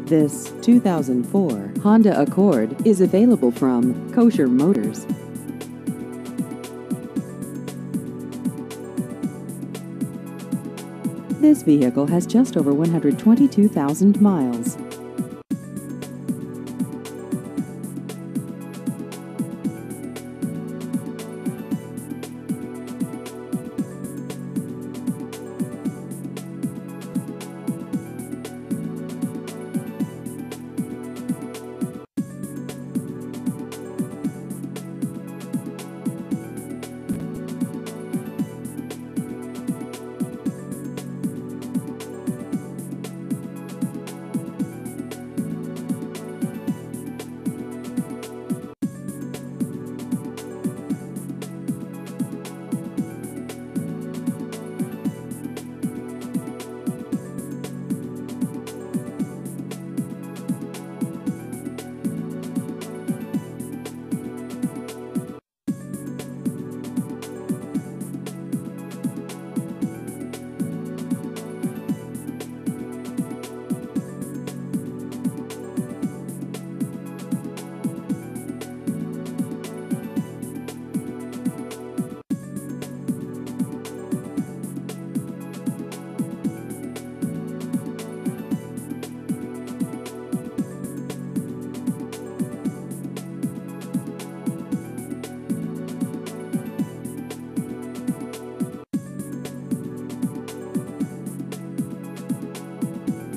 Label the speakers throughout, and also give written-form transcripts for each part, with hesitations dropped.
Speaker 1: This 2004 Honda Accord is available from Kosher Motors. This vehicle has just over 122,000 miles.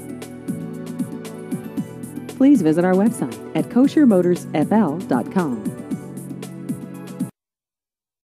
Speaker 1: Please visit our website at koshermotorsfl.com.